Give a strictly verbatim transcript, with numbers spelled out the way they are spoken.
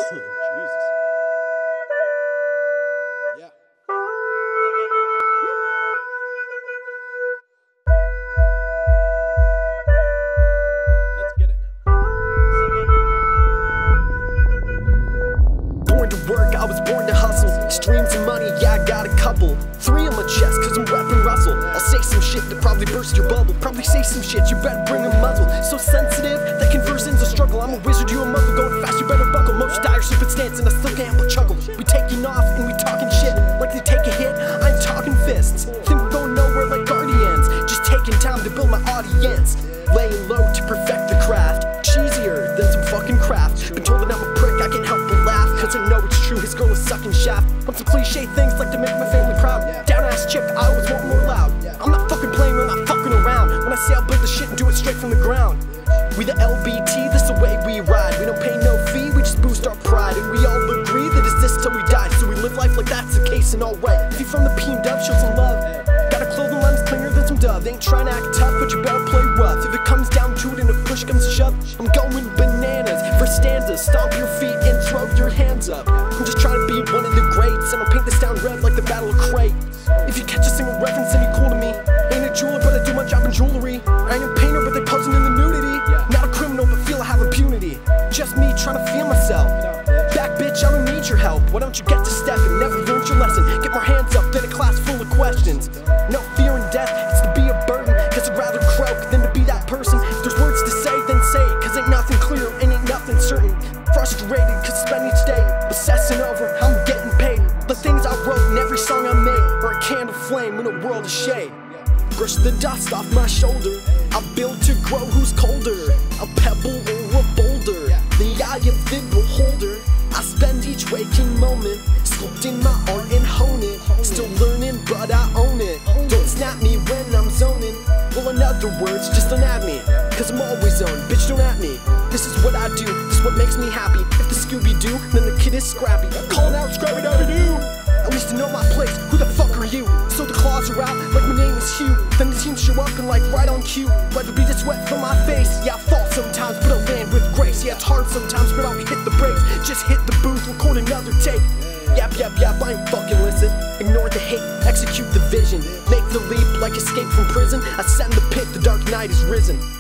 Jesus. Yeah. Let's get it now. Born to work, I was born to hustle. Streams of money, yeah, I got a couple. Three on my chest, cause I'm rapping Russell. I'll say some shit that probably burst your bubble. Probably say some shit, you better bring a muzzle. So sensitive, that conversion's a struggle. I'm a wizard, you a muggle. Going fast, you better buckle. Most dire stupid stance, and I still can't but chuckle. We taking off, and we talking shit. Like they take a hit, I'm talking fists. Think we're going nowhere like Guardians. Just taking time to build my audience. Laying low to perfect the craft. Cheesier than some fucking craft. Been told that I'm a prick, I can't help but laugh. Cause I know it's true, his girl is sucking shaft. Want some cliche things like to make my family proud. Down ass chick, I always want more loud. I'm not fucking playing, I'm not fucking around. When I say I'll build the shit and do it straight from the ground. We the L B T, this the way we ride. We don't pay no fee, we just boost our pride. And we all agree that it's this till we die. So we live life like that's the case and alright. If you from the P M W, show some love. Got a clothing line's cleaner than some dove. They ain't trying to act tough, but you better play rough. If it comes down to it and if push comes to shove, I'm going bananas for stanzas. Stomp your feet and throw your hands up. I'm just trying to be one of the greats, and I'll paint this down red like the Battle of Crate. If you catch a single reference, then you're cool to me. Ain't a jeweler, but I do my job in jewelry. I ain't a painter, but they're posing in the nudity. Not a criminal, but feel I have impunity. Just me trying to feel myself. Back bitch, I don't need your help. Why don't you get to step and never learn your lesson? Get more hands up than a class full of questions. No fear in death, it's to be a burden. Cause I'd rather croak than to be that person. If there's words to say, then say it. Cause ain't nothing clear and ain't nothing certain. Frustrated cause I spend each day obsessing over how I'm getting paid. The things I wrote in every song I made are a candle flame in a world of shade. Brush the dust off my shoulder. I build to grow who's colder. A pebble or a boulder. The eye of the beholder. I spend each waking moment sculpting my art and hone it. Still learning but I own it. Don't snap me when I'm zoning. Well, in other words, just don't at me. Cause I'm always on, bitch don't at me. This is what I do, this is what makes me happy. If the Scooby-Doo, then the kid is Scrappy. Calling out Scrappy-Dabby-Doo. At least to know my place, who the fuck are you? So the claws are out, like my name is Hugh. Then the team show up and like right on cue. Let the beat of sweat from my face. Yeah, I fall sometimes, but I land with grace. Yeah, it's hard sometimes, but I'll hit the brakes. Just hit the booth, record another take. Yap, yap, yap, I ain't fucking listen. Ignore the hate, execute the vision. Make the leap like escape from prison. Ascend the pit, the dark night is risen.